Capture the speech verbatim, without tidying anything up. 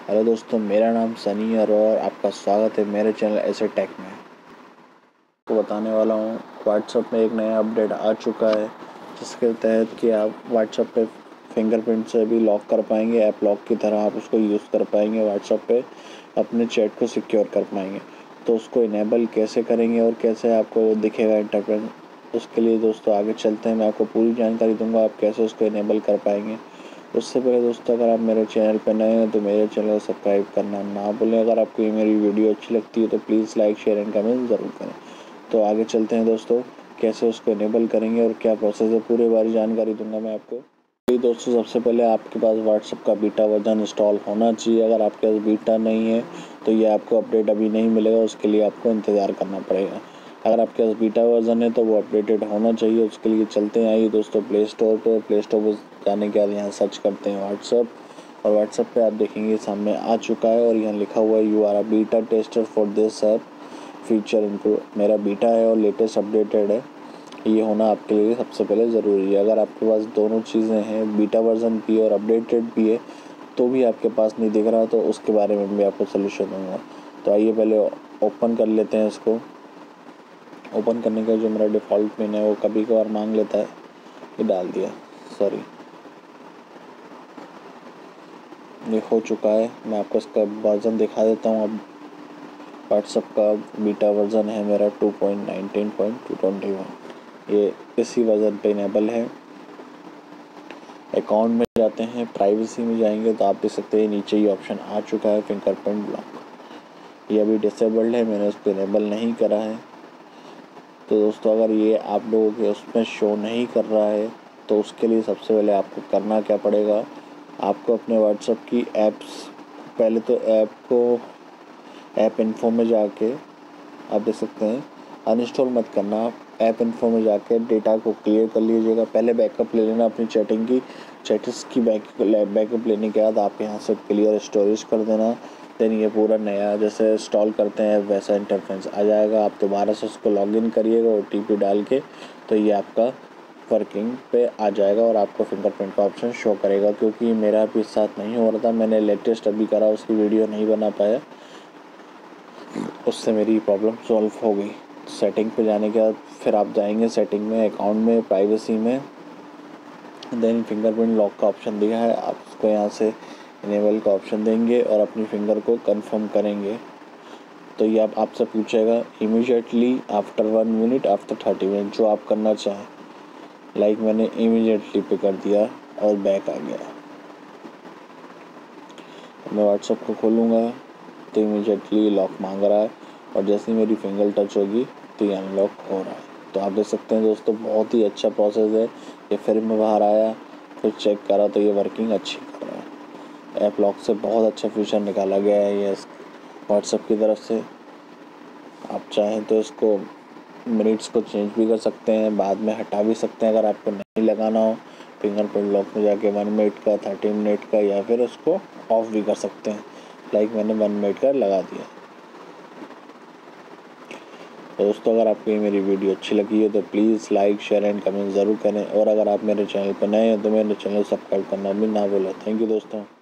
Hello दोस्तों, मेरा नाम सनी और आपका स्वागत है मेरे चैनल ऐसे टेक में। आपको बताने वाला हूँ व्हाट्सएप में एक नया अपडेट आ चुका है, जिसके तहत कि आप व्हाट्सएप पे फिंगरप्रिंट से भी लॉक कर पाएंगे। ऐप लॉक की तरह आप उसको यूज़ कर पाएंगे, व्हाट्सएप पे अपने चैट को सिक्योर कर पाएंगे। तो उसको इनेबल कैसे करेंगे और कैसे आपको दिखेगा इंटरफेस, उसके लिए दोस्तों आगे चलते हैं। मैं आपको पूरी जानकारी दूंगा आप कैसे उसको इनेबल कर पाएंगे। उससे पहले दोस्तों, अगर आप मेरे चैनल पर नए हैं तो मेरे चैनल को सब्सक्राइब करना ना भूलें। अगर आपको ये मेरी वीडियो अच्छी लगती है तो please like share and comment ज़रूर करें। तो आगे चलते हैं दोस्तों, कैसे उसको इनेबल करेंगे और क्या प्रोसेस है, पूरे बारी जानकारी दूंगा मैं आपको। तो दोस्तों, सबसे पहले आपके पास व्हाट्सएप का बीटा वर्जन इंस्टॉल होना चाहिए। अगर आपके पास बीटा नहीं है तो ये आपको अपडेट अभी नहीं मिलेगा, उसके लिए आपको इंतज़ार करना पड़ेगा। अगर आपके पास बीटा वर्जन है तो वो अपडेटेड होना चाहिए, उसके लिए चलते हैं। आइए दोस्तों, प्ले स्टोर पर प्ले स्टोर पर जाने के बाद यहाँ सर्च करते हैं व्हाट्सएप, और व्हाट्सएप पे आप देखेंगे सामने आ चुका है और यहाँ लिखा हुआ है you are a beta tester for this app feature improve. मेरा बीटा है और लेटेस्ट अपडेटेड है, ये होना आपके लिए सबसे पहले ज़रूरी है। अगर आपके पास दोनों चीज़ें हैं, बीटा वर्जन भी और अपडेटेड भी है, तो भी आपके पास नहीं दिख रहा, तो उसके बारे में भी आपको सोल्यूशन दूँगा। तो आइए पहले ओपन कर लेते हैं इसको। ओपन करने का जो मेरा डिफ़ॉल्ट पिन है वो कभी कभार मांग लेता है, ये डाल दिया, सॉरी। ये हो चुका है, मैं आपको इसका वर्जन दिखा देता हूँ। अब व्हाट्सएप का बीटा वर्जन है मेरा two point nineteen point two twenty one, ये इसी वर्जन पे इनेबल है। अकाउंट में जाते हैं, प्राइवेसी में जाएंगे तो आप देख सकते हैं नीचे ही ऑप्शन आ चुका है फिंगरप्रिंट लॉक। ये अभी डिसेबल्ड है, मैंने उसको इनेबल नहीं करा है। तो दोस्तों, अगर ये आप लोगों के उसमें शो नहीं कर रहा है तो उसके लिए सबसे पहले आपको करना क्या पड़ेगा, आपको अपने व्हाट्सएप की ऐप्स, पहले तो ऐप को ऐप इन्फो में जाके आप देख सकते हैं, अनइंस्टॉल मत करना, आप ऐप इन्फो में जाके डेटा को क्लियर कर लीजिएगा। पहले बैकअप ले लेना अपनी चैटिंग की, चैट्स की बैक बैकअप लेने के बाद आप यहाँ से क्लियर स्टोरेज कर देना। देन ये पूरा नया जैसे इंस्टॉल करते हैं वैसा इंटरफेस आ जाएगा। आप दोबारा से उसको लॉगिन करिएगा ओ टी पी डाल के, तो ये आपका वर्किंग पे आ जाएगा और आपको फिंगरप्रिंट का ऑप्शन शो करेगा। क्योंकि मेरा भी साथ नहीं हो रहा था, मैंने लेटेस्ट अभी करा, उसकी वीडियो नहीं बना पाया, उससे मेरी प्रॉब्लम सॉल्व हो गई। सेटिंग पे जाने के बाद फिर आप जाएंगे सेटिंग में, अकाउंट में, प्राइवेसी में, देन फिंगरप्रिंट लॉक का ऑप्शन दिया है, आप उसको यहाँ से इनेबल का ऑप्शन देंगे और अपनी फिंगर को कंफर्म करेंगे। तो ये आप आपसे पूछेगा immediately after one minute after thirty minute, जो आप करना चाहें। लाइक मैंने इमीडिएटली पे कर दिया और बैक आ गया। मैं व्हाट्सएप को खोलूँगा तो इमीडिएटली लॉक मांग रहा है, और जैसे ही मेरी फिंगर टच होगी तो ये अनलॉक हो रहा है। तो आप देख सकते हैं दोस्तों, बहुत ही अच्छा प्रोसेस है। ये फिर मैं बाहर आया, फिर चेक करा तो ये वर्किंग अच्छी कर रहा है। ऐप लॉक से बहुत अच्छा फीचर निकाला गया है ये व्हाट्सएप की तरफ से। आप चाहें तो इसको मिनट्स को चेंज भी कर सकते हैं, बाद में हटा भी सकते हैं अगर आपको नहीं लगाना हो। फिंगरप्रिंट लॉक में जाके वन मिनट का, थर्टी मिनट का, या फिर उसको ऑफ भी कर सकते हैं। लाइक मैंने वन मिनट का लगा दिया। तो दोस्तों, अगर आपको ये मेरी वीडियो अच्छी लगी है तो please like share and comment ज़रूर करें, और अगर आप मेरे चैनल पर नए हैं तो मेरे चैनल सब्सक्राइब करना भी ना भूलें। थैंक यू दोस्तों।